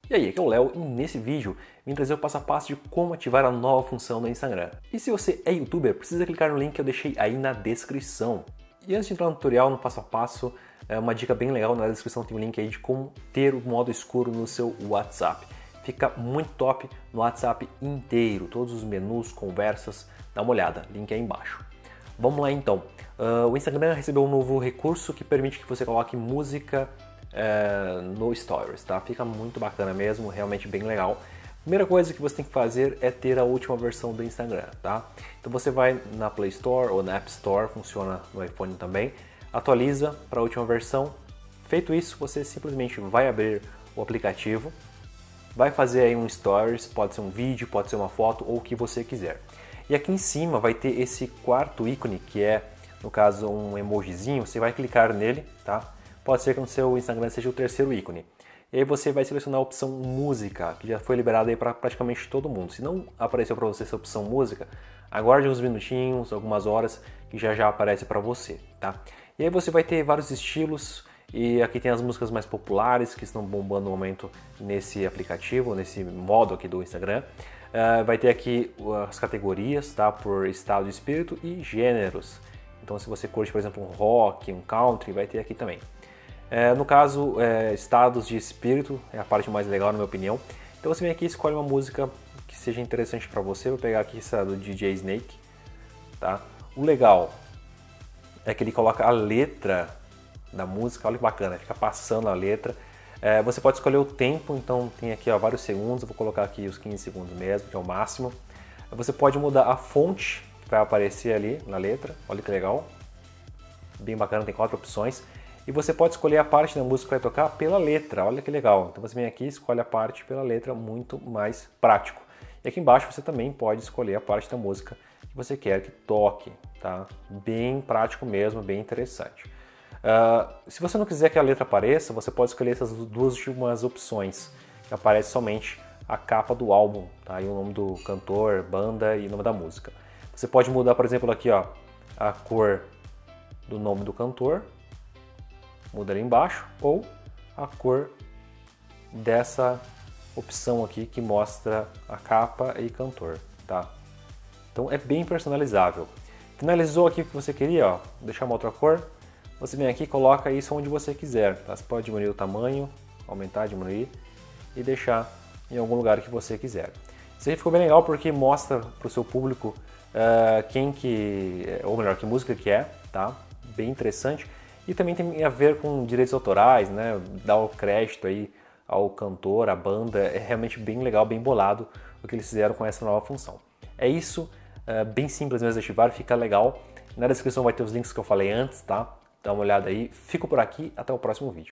E aí, aqui é o Léo e nesse vídeo vim trazer o passo a passo de como ativar a nova função do Instagram. E se você é youtuber, precisa clicar no link que eu deixei aí na descrição. E antes de entrar no tutorial, no passo a passo, uma dica bem legal, na descrição tem um link aí de como ter o modo escuro no seu WhatsApp. Fica muito top no WhatsApp inteiro, todos os menus, conversas, dá uma olhada, link aí embaixo. Vamos lá então, o Instagram recebeu um novo recurso que permite que você coloque música no Stories, tá? Fica muito bacana mesmo, realmente bem legal. Primeira coisa que você tem que fazer é ter a última versão do Instagram, tá? Então você vai na Play Store ou na App Store, funciona no iPhone também, atualiza para a última versão. Feito isso, você simplesmente vai abrir o aplicativo, vai fazer aí um Stories, pode ser um vídeo, pode ser uma foto ou o que você quiser. E aqui em cima vai ter esse quarto ícone que é, no caso, um emojizinho, você vai clicar nele, tá? Pode ser que no seu Instagram seja o terceiro ícone. E aí você vai selecionar a opção música, que já foi liberada aí para praticamente todo mundo. Se não apareceu para você essa opção música, aguarde uns minutinhos, algumas horas, que já aparece para você, tá? E aí você vai ter vários estilos, e aqui tem as músicas mais populares que estão bombando no momento nesse aplicativo, nesse modo aqui do Instagram. Vai ter aqui as categorias, tá? Por estado de espírito e gêneros. Então se você curte, por exemplo, um rock, um country, vai ter aqui também. No caso, estados de espírito é a parte mais legal, na minha opinião. Então você vem aqui e escolhe uma música que seja interessante para você. Vou pegar aqui essa do DJ Snake, tá? O legal é que ele coloca a letra da música, olha que bacana, fica passando a letra. Você pode escolher o tempo, então tem aqui vários segundos, eu vou colocar aqui os 15 segundos mesmo, que é o máximo. Você pode mudar a fonte que vai aparecer ali na letra, olha que legal. Bem bacana, tem 4 opções. E você pode escolher a parte da música que vai tocar pela letra, olha que legal. Então você vem aqui e escolhe a parte pela letra, muito mais prático. E aqui embaixo você também pode escolher a parte da música que você quer que toque, tá? Bem prático mesmo, bem interessante. Se você não quiser que a letra apareça, você pode escolher essas duas últimas opções, que aparece somente a capa do álbum, tá? E o nome do cantor, banda e o nome da música. Você pode mudar, por exemplo, aqui ó, a cor do nome do cantor, muda ali embaixo, ou a cor dessa opção aqui que mostra a capa e cantor, tá? Então é bem personalizável. Finalizou aqui o que você queria, ó, deixar uma outra cor, você vem aqui e coloca isso onde você quiser, tá? Você pode diminuir o tamanho, aumentar, diminuir e deixar em algum lugar que você quiser. Isso aí ficou bem legal porque mostra para o seu público ou melhor, que música que é, tá? Bem interessante. E também tem a ver com direitos autorais, né? Dar o crédito aí ao cantor, à banda. É realmente bem legal, bem bolado o que eles fizeram com essa nova função. É isso, bem simples mesmo de ativar, fica legal. Na descrição vai ter os links que eu falei antes, tá? Dá uma olhada aí. Fico por aqui, até o próximo vídeo.